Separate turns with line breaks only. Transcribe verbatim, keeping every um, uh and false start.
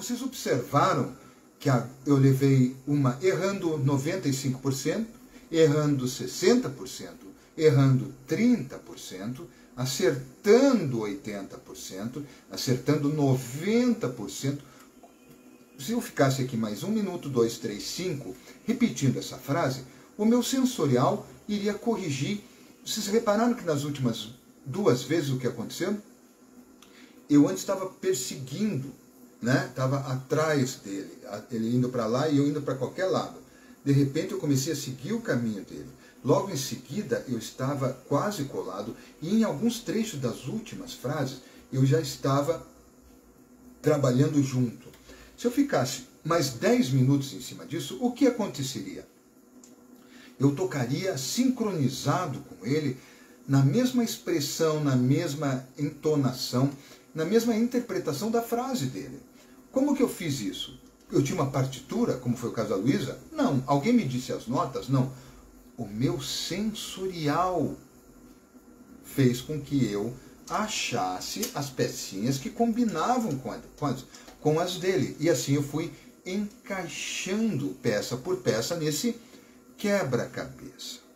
vocês observaram que a, eu levei uma errando noventa e cinco por cento, errando sessenta por cento, errando trinta por cento, acertando oitenta por cento, acertando noventa por cento. Se eu ficasse aqui mais um minuto, dois, três, cinco, repetindo essa frase, o meu sensorial iria corrigir. Vocês repararam que nas últimas duas vezes o que aconteceu? Eu antes estava perseguindo, né? Estava atrás dele, ele indo para lá e eu indo para qualquer lado. De repente eu comecei a seguir o caminho dele. Logo em seguida eu estava quase colado e em alguns trechos das últimas frases eu já estava trabalhando junto. Se eu ficasse mais dez minutos em cima disso, o que aconteceria? Eu tocaria sincronizado com ele, na mesma expressão, na mesma entonação, na mesma interpretação da frase dele. Como que eu fiz isso? Eu tinha uma partitura, como foi o caso da Luísa? Não. Alguém me disse as notas? Não. O meu sensorial fez com que eu achasse as pecinhas que combinavam com, a, com, as, com as dele. E assim eu fui encaixando peça por peça nesse quebra-cabeça.